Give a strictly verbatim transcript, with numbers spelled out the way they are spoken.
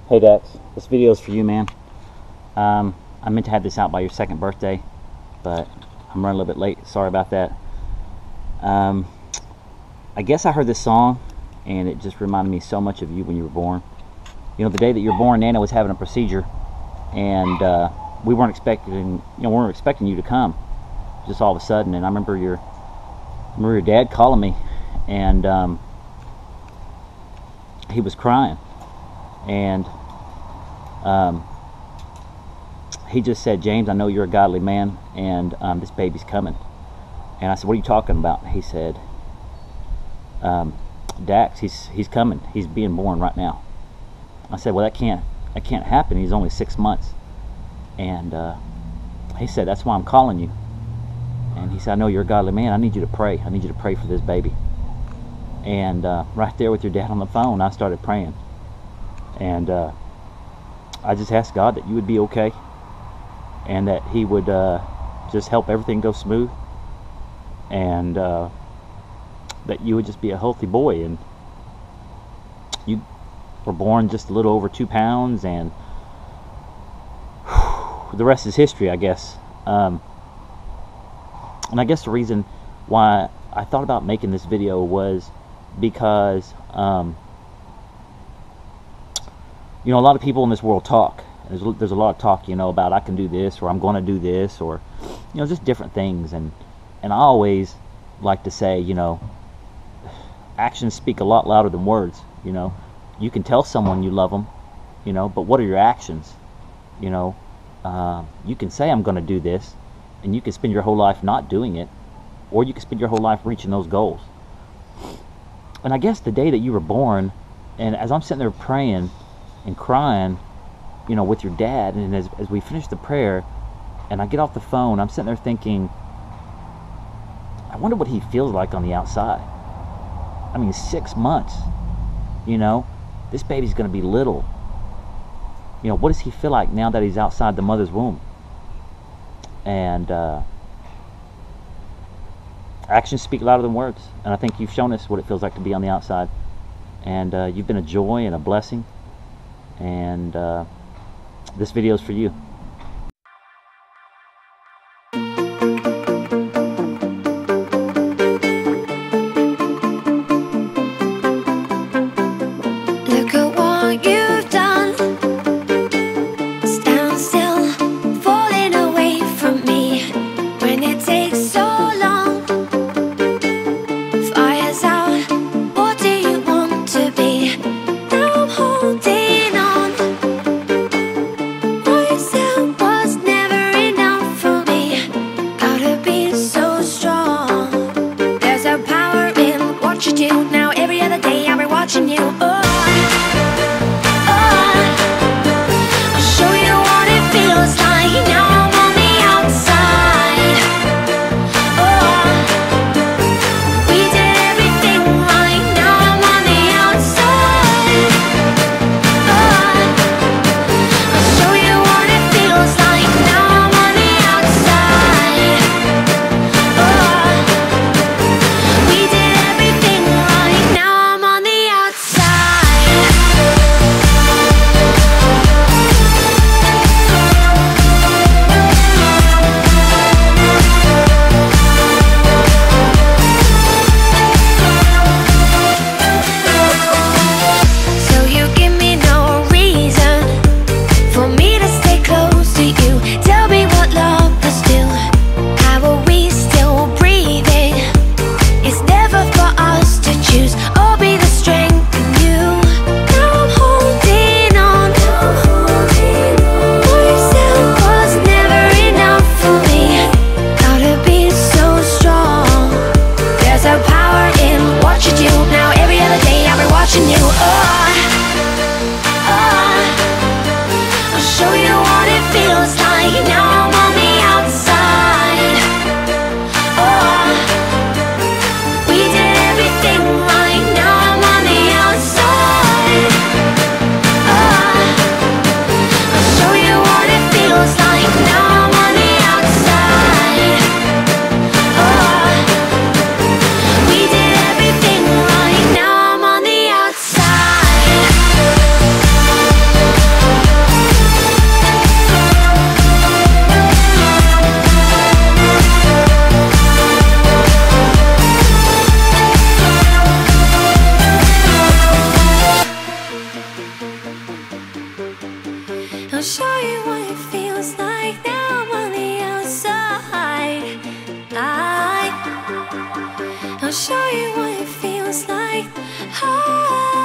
Hey Dax, this video is for you, man. Um, I meant to have this out by your second birthday, but I'm running a little bit late. Sorry about that. Um, I guess I heard this song, and it just reminded me so much of you when you were born. You know, the day that you were born, Nana was having a procedure, and uh, we weren't expecting, you know, we weren't expecting you to come, just all of a sudden. And I remember your, I remember your dad calling me, and um, he was crying. And um, he just said, "James, I know you're a godly man, and um, this baby's coming." And I said, "What are you talking about?" He said, um, "Dax, he's he's coming. He's being born right now." I said, "Well, that can't that can't happen. He's only six months." And uh, he said, "That's why I'm calling you." And he said, "I know you're a godly man. I need you to pray. I need you to pray for this baby." And uh, right there with your dad on the phone, I started praying. And uh, I just asked God that you would be okay, and that He would uh, just help everything go smooth, and uh, that you would just be a healthy boy. And you were born just a little over two pounds, and whew, the rest is history, I guess. Um, and I guess the reason why I thought about making this video was because um, you know, a lot of people in this world talk. There's, there's a lot of talk, you know, about I can do this, or I'm going to do this, or, you know, just different things. And and I always like to say, you know, actions speak a lot louder than words. You know, you can tell someone you love them, you know, but what are your actions? You know, uh, you can say I'm going to do this, and you can spend your whole life not doing it, or you can spend your whole life reaching those goals. And I guess the day that you were born, and as I'm sitting there praying and crying, you know, with your dad, and as, as we finish the prayer and I get off the phone, I'm sitting there thinking, I wonder what he feels like on the outside. I mean, six months, you know, this baby's going to be little. You know, what does he feel like now that he's outside the mother's womb? And uh, actions speak louder than words, and I think you've shown us what it feels like to be on the outside. And uh, you've been a joy and a blessing. And uh, this video is for you. Look at what you've done. Stand still, falling away from me when it takes so long. Fire's out, what do you want to be? Now I'm holding on. Why is it I'll show you what it feels like. Oh,